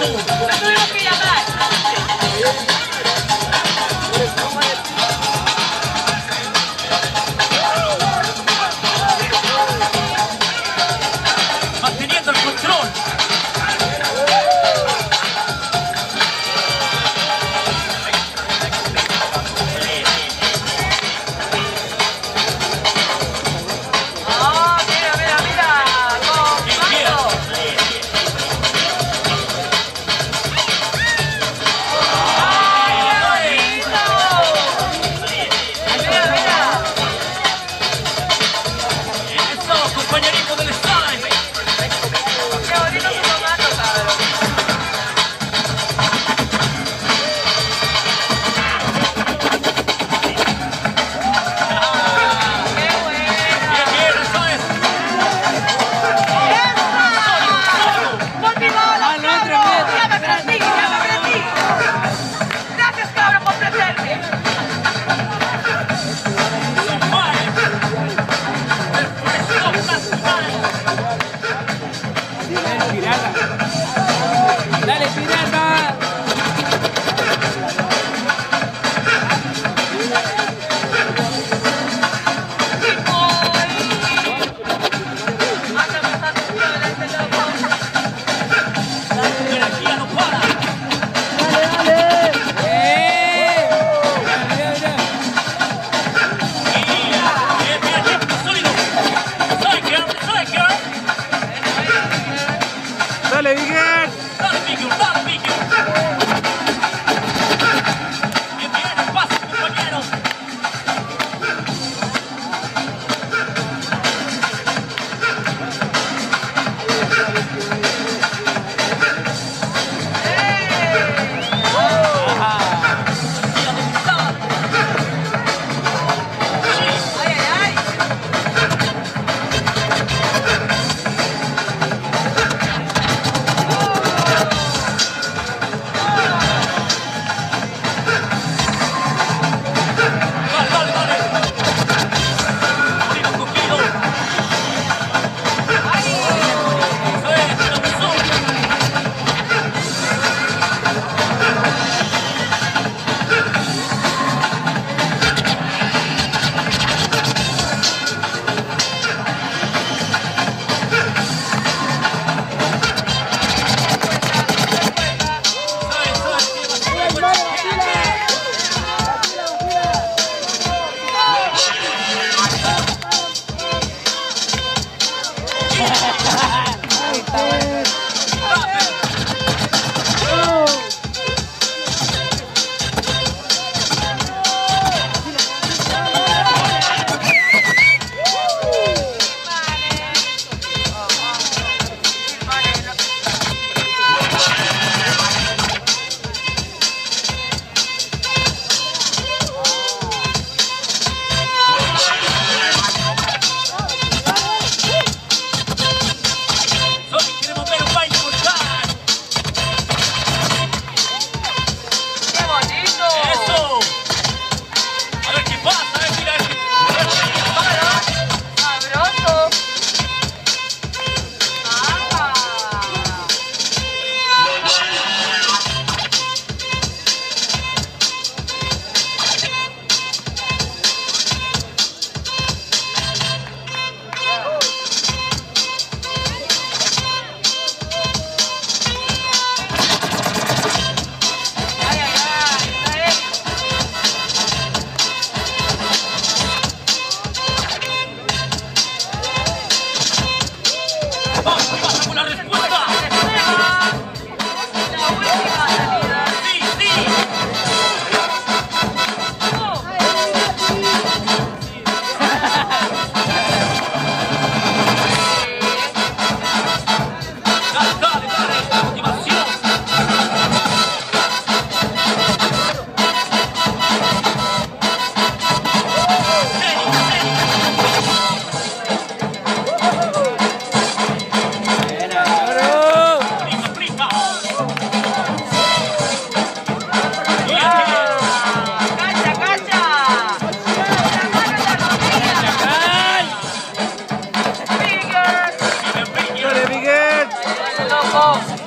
La tuvimos que llamar. Manteniendo el control. Compañerito del slime. Qué bonito su tomato, cabrón. Qué buena. Bien, bien, eso es. ¡Por mi bola, cabrón! ¡Ya me prendí, ya me prendí! Gracias, cabrón, por prenderme. ¡Dale, pirata! La energía no para. Bien, bien, bien, sólido. Striker, striker. ¡Dale, Miguel! Dale, Miguel, dale, Miguel. Bien, bien, el pase, compañero. ¡Ay, ay, ay! Dale, dale, dale. Arriba, cogido. Eso es, lo mismo. Sonic, queremos ver un baile mortal. ¡Qué bonito! Eso. A ver qué pasa, a ver, mira, ¡Sabroso! ¡Ah! ¡Ay, ay, ay! vamos, ¿qué pasa con la respuesta? La última salida. Sí, sí. Dale, dale, dale. Motivación. Serio, serio. Prima, prima. ¡Cacha, cacha! ¡La mano en la rodilla! ¡Fingers! Bien, bien. ¡Dale, Miguel! ¡Loco!